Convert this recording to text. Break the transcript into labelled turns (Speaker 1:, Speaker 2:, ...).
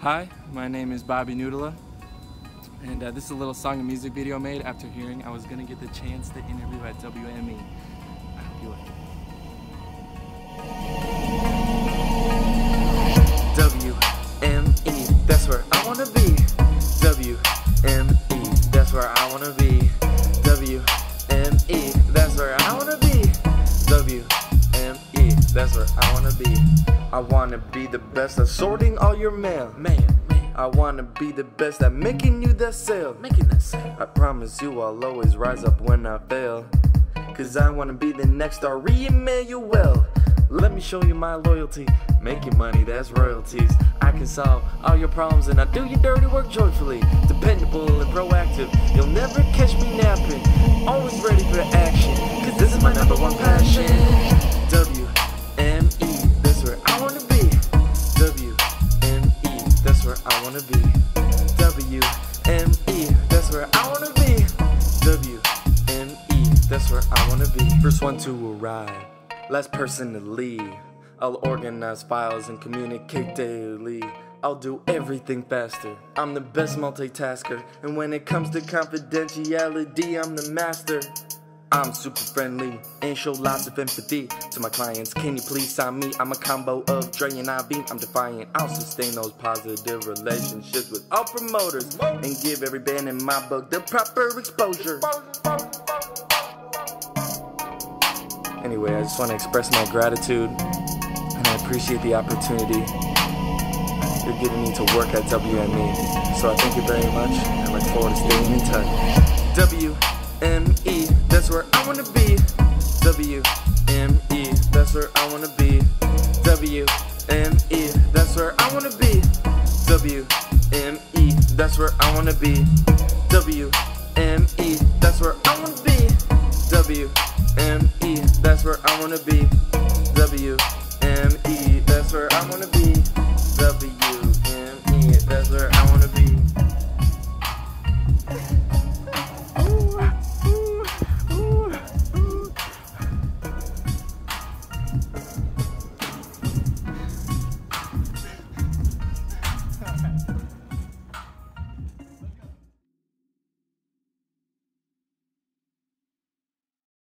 Speaker 1: Hi, my name is Knutilla, and this is a little song and music video made after hearing I was going to get the chance to interview at WME. I hope you like
Speaker 2: it. WME, that's where I wanna be. WME, that's where I wanna be. WME, that's where I wanna be. WME, that's where I wanna be. I wanna be the best at sorting all your mail. I wanna be the best at making you that sale. I promise you I'll always rise up when I fail. Cause I wanna be the next R.E. Emmanuel. Let me show you my loyalty. Making money, that's royalties. I can solve all your problems and I do your dirty work joyfully. Dependable and proactive, you'll never catch me napping. Always ready for action, cause this is my #1 passion. WME, that's where I wanna be. WME, that's where I wanna be. WME, that's where I wanna be. WME, that's where I wanna be. First one to arrive, last person to leave. I'll organize files and communicate daily. I'll do everything faster. I'm the best multitasker, and when it comes to confidentiality, I'm the master. I'm super friendly and show lots of empathy to my clients. Can you please sign me? I'm a combo of Dre and Ivy. I'm defiant. I'll sustain those positive relationships with all promoters and give every band in my book the proper exposure. Anyway, I just want to express my gratitude, and I appreciate the opportunity you're giving me to work at WME. So I thank you very much, and I look forward to staying in touch. WME, that's where I wanna be. WME, that's where I wanna be. WME, that's where I wanna be. WME, that's where I wanna be. WME, that's where I wanna be. WME, that's where I wanna be. WME, that's where I wanna be.